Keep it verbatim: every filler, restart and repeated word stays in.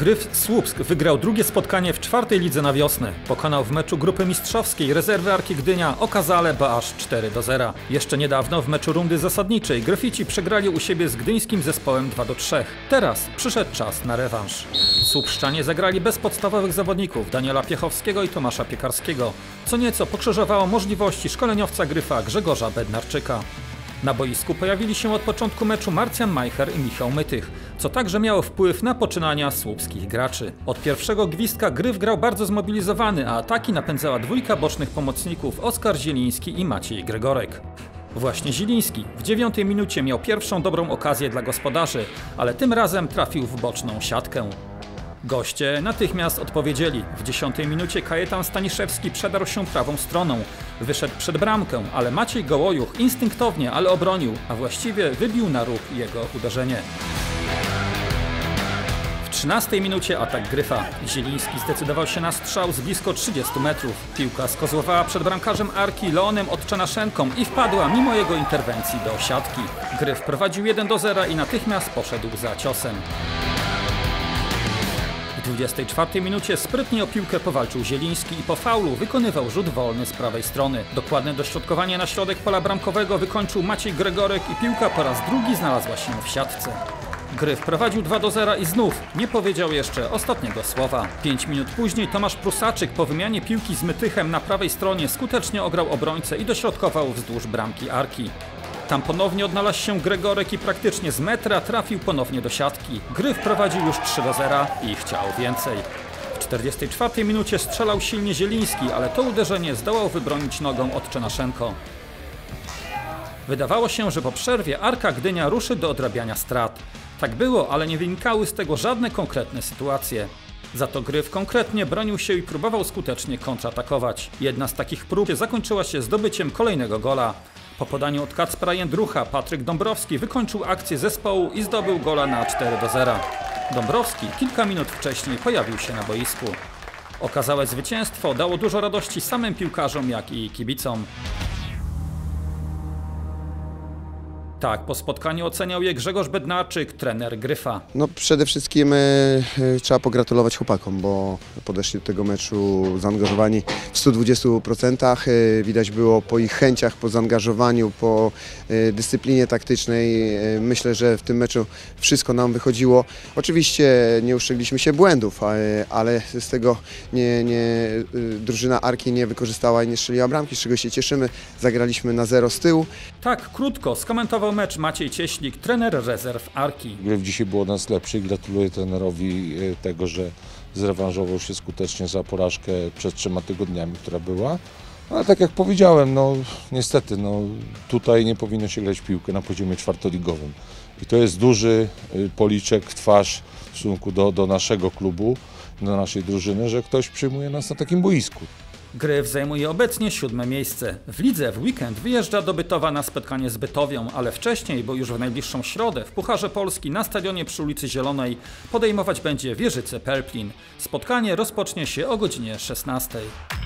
Gryf Słupsk wygrał drugie spotkanie w czwartej lidze na wiosnę. Pokonał w meczu grupy mistrzowskiej rezerwy Arki Gdynia Okazale B aż cztery do zera. Jeszcze niedawno w meczu rundy zasadniczej Gryfici przegrali u siebie z gdyńskim zespołem dwa do trzech. Teraz przyszedł czas na rewanż. Słupszczanie zagrali bez podstawowych zawodników Daniela Piechowskiego i Tomasza Piekarskiego, co nieco pokrzyżowało możliwości szkoleniowca Gryfa Grzegorza Bednarczyka. Na boisku pojawili się od początku meczu Marcjan Majcher i Michał Mytych, co także miało wpływ na poczynania słupskich graczy. Od pierwszego gwizdka Gryf grał bardzo zmobilizowany, a ataki napędzała dwójka bocznych pomocników Oskar Zieliński i Maciej Gregorek. Właśnie Zieliński w dziewiątej minucie miał pierwszą dobrą okazję dla gospodarzy, ale tym razem trafił w boczną siatkę. Goście natychmiast odpowiedzieli. W dziesiątej minucie Kajetan Staniszewski przedarł się prawą stroną. Wyszedł przed bramkę, ale Maciej Gołojuch instynktownie, ale obronił, a właściwie wybił na róg jego uderzenie. W trzynastej minucie atak Gryfa. Zieliński zdecydował się na strzał z blisko trzydziestu metrów. Piłka skozłowała przed bramkarzem Arki Leonem Odczanaszenką i wpadła mimo jego interwencji do siatki. Gryf prowadził jeden do zera i natychmiast poszedł za ciosem. W dwudziestej czwartej minucie sprytnie o piłkę powalczył Zieliński i po faulu wykonywał rzut wolny z prawej strony. Dokładne dośrodkowanie na środek pola bramkowego wykończył Maciej Gregorek i piłka po raz drugi znalazła się w siatce. Gryf prowadził dwa do zera i znów nie powiedział jeszcze ostatniego słowa. Pięć minut później Tomasz Prusaczyk po wymianie piłki z Mytychem na prawej stronie skutecznie ograł obrońcę i dośrodkował wzdłuż bramki Arki. Tam ponownie odnalazł się Gregorek i praktycznie z metra trafił ponownie do siatki. Gryf prowadził już trzy do zera i chciał więcej. W czterdziestej czwartej minucie strzelał silnie Zieliński, ale to uderzenie zdołał wybronić nogą Odczanaszenko. Wydawało się, że po przerwie Arka Gdynia ruszy do odrabiania strat. Tak było, ale nie wynikały z tego żadne konkretne sytuacje. Za to Gryf konkretnie bronił się i próbował skutecznie kontratakować. Jedna z takich prób zakończyła się zdobyciem kolejnego gola. Po podaniu od Kacpra Jędrucha Patryk Dąbrowski wykończył akcję zespołu i zdobył gola na cztery do zera. Dąbrowski kilka minut wcześniej pojawił się na boisku. Okazałe zwycięstwo dało dużo radości samym piłkarzom, jak i kibicom. Tak, po spotkaniu oceniał je Grzegorz Bednarczyk, trener Gryfa. No przede wszystkim e, trzeba pogratulować chłopakom, bo podeszli do tego meczu zaangażowani w stu dwudziestu procentach. E, widać było po ich chęciach, po zaangażowaniu, po e, dyscyplinie taktycznej. E, myślę, że w tym meczu wszystko nam wychodziło. Oczywiście nie uszczegliśmy się błędów, ale, ale z tego nie, nie, drużyna Arki nie wykorzystała i nie strzeliła bramki, z czego się cieszymy. Zagraliśmy na zero z tyłu. Tak, krótko skomentował mecz Maciej Cieślik, trener rezerw Arki. Gryf dzisiaj był od nas lepszy i gratuluję trenerowi tego, że zrewanżował się skutecznie za porażkę przed trzema tygodniami, która była. Ale tak jak powiedziałem, no niestety no, tutaj nie powinno się grać w piłkę na poziomie czwartoligowym. I to jest duży policzek w twarz w stosunku do, do naszego klubu, do naszej drużyny, że ktoś przyjmuje nas na takim boisku. Gryf zajmuje obecnie siódme miejsce. W lidze w weekend wyjeżdża do Bytowa na spotkanie z Bytowią, ale wcześniej, bo już w najbliższą środę w Pucharze Polski na stadionie przy ulicy Zielonej podejmować będzie Wieżyce Pelplin. Spotkanie rozpocznie się o godzinie szesnastej.